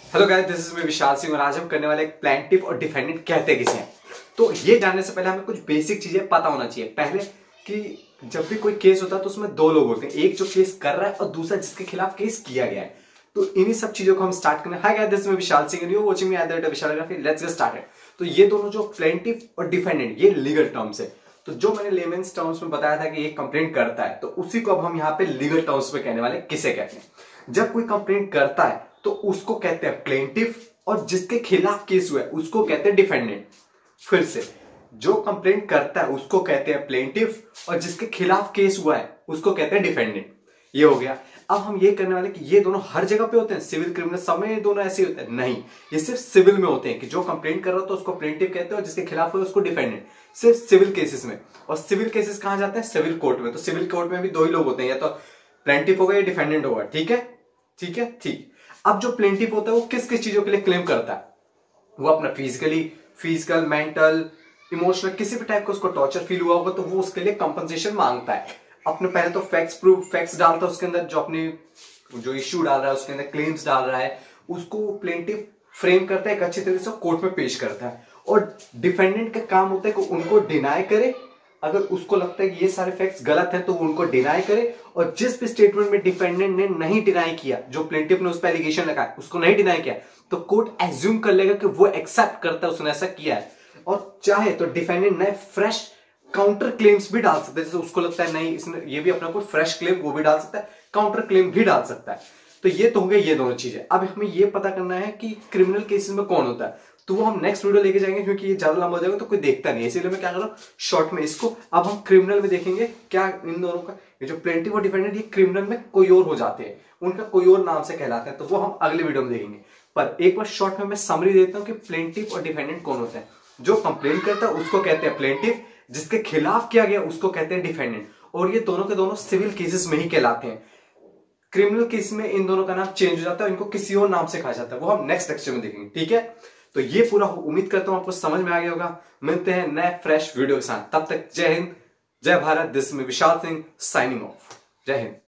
Hello guys, this is me Vishal Singh और आज हम करने वाले एक प्लेंटिफ और डिफेंडेंट कहते किसे हैं। तो ये जानने से पहले हमें कुछ बेसिक चीजें पता होना चाहिए पहले कि जब भी कोई केस होता है तो उसमें दो लोग होते हैं, एक जो केस कर रहा है और दूसरा जिसके खिलाफ केस किया गया है। तो इन्हीं सब चीजों को हम स्टार्ट करने। Hi guys, this is me Vishal Singh and you are watching me at the rate of Vishalgraphy. Let's get started. तो ये दोनों जो प्लेंटिफ और डिफेंडेंट, ये लीगल टर्म्स है। तो जो मैंने लेमेंस टर्म्स में बताया था कि ये कंप्लेंट करता है, तो उसी को अब हम यहाँ पे लीगल टर्म्स में कहने वाले किसे कहते हैं। जब कोई कंप्लेंट करता है तो उसको कहते हैं प्लेंटिफ और जिसके खिलाफ केस हुआ है उसको कहते हैं डिफेंडेंट। फिर से, जो कंप्लेंट करता है उसको कहते हैं प्लेंटिफ और जिसके खिलाफ केस हुआ है उसको कहते हैं डिफेंडेंट। ये हो गया। अब हम ये करने वाले कि ये दोनों हर जगह पे होते हैं, सिविल क्रिमिनल सब में ये दोनों ऐसे होते हैं? नहीं, ये सिर्फ सिविल में होते हैं कि जो कंप्लेंट कर रहा हो तो उसको प्लेंटिफ कहते हैं और जिसके खिलाफ हुआ उसको डिफेंडेंट। सिर्फ सिविल केसेस में। और सिविल केसेस कहां जाते हैं? सिविल कोर्ट में। तो सिविल कोर्ट में भी दो ही लोग होते हैं, या तो प्लेंटिफ होगा या डिफेंडेंट होगा। ठीक है, ठीक है, ठीक। अब जो प्लेंटिफ होता है वो किस किस चीजों के लिए क्लेम करता है? वो अपना फिजिकल, मेंटल, इमोशनल, किसी भी टाइप का उसको टॉर्चर फील हुआ होगा तो वो उसके लिए कंपनसेशन मांगता है। अपने पहले तो फैक्ट्स डालता है उसके अंदर, जो इश्यू डाल रहा है उसके अंदर क्लेम्स डाल रहा है, उसको प्लेंटिफ फ्रेम करता है, एक अच्छी तरीके से कोर्ट में पेश करता है। और डिफेंडेंट का काम होता है कि उनको डिनाई करे। अगर उसको लगता है कि ये सारे फैक्ट्स गलत हैं तो वो उनको डिनाई करे। और जिस भी स्टेटमेंट में डिफेंडेंट ने नहीं डिनाई किया, जो प्लेंटिफ ने उस पर एलिगेशन लगाया उसको नहीं डिनाई किया, तो कोर्ट एज्यूम कर लेगा कि वो एक्सेप्ट करता है उसने ऐसा किया है। और चाहे तो डिफेंडेंट नए फ्रेश काउंटर क्लेम्स भी डाल सकता है। जैसे उसको लगता है नहीं, इसने ये भी अपना कोई फ्रेश क्लेम वो भी डाल सकता है, काउंटर क्लेम भी डाल सकता है। तो ये तो हो गए ये दोनों चीजें। अब हमें ये पता करना है कि क्रिमिनल केसेस में कौन होता है, तो वो हम नेक्स्ट वीडियो लेके जाएंगे क्योंकि ये ज्यादा लंबा हो जाएगा तो कोई देखता नहीं है, इसीलिए मैं क्या कर रहा हूँ शॉर्ट में इसको। अब हम क्रिमिनल में देखेंगे क्या इन दोनों का, ये जो प्लेंटिफ और डिफेंडेंट, ये क्रिमिनल में कोई और हो जाते हैं, उनका कोई और नाम से कहलाते हैं, तो वो हम अगले वीडियो में देखेंगे। पर एक बार शॉर्ट में मैं समरी देता हूँ कि प्लेंटिफ और डिफेंडेंट कौन होते हैं। जो कंप्लेंट करता है उसको कहते हैं प्लेंटिफ, जिसके खिलाफ किया गया उसको कहते हैं डिफेंडेंट। और ये दोनों के दोनों सिविल केसेस में ही कहलाते हैं। क्रिमिनल केस में इन दोनों का नाम चेंज हो जाता है, इनको किसी और नाम से कहा जाता है, वो हम नेक्स्ट लेक्चर में देखेंगे। ठीक है, तो ये पूरा उम्मीद करता हूं आपको समझ में आ गया होगा। मिलते हैं नए फ्रेश वीडियो के साथ, तब तक जय हिंद, जय भारत। दिस में विशाल सिंह साइनिंग ऑफ। जय हिंद।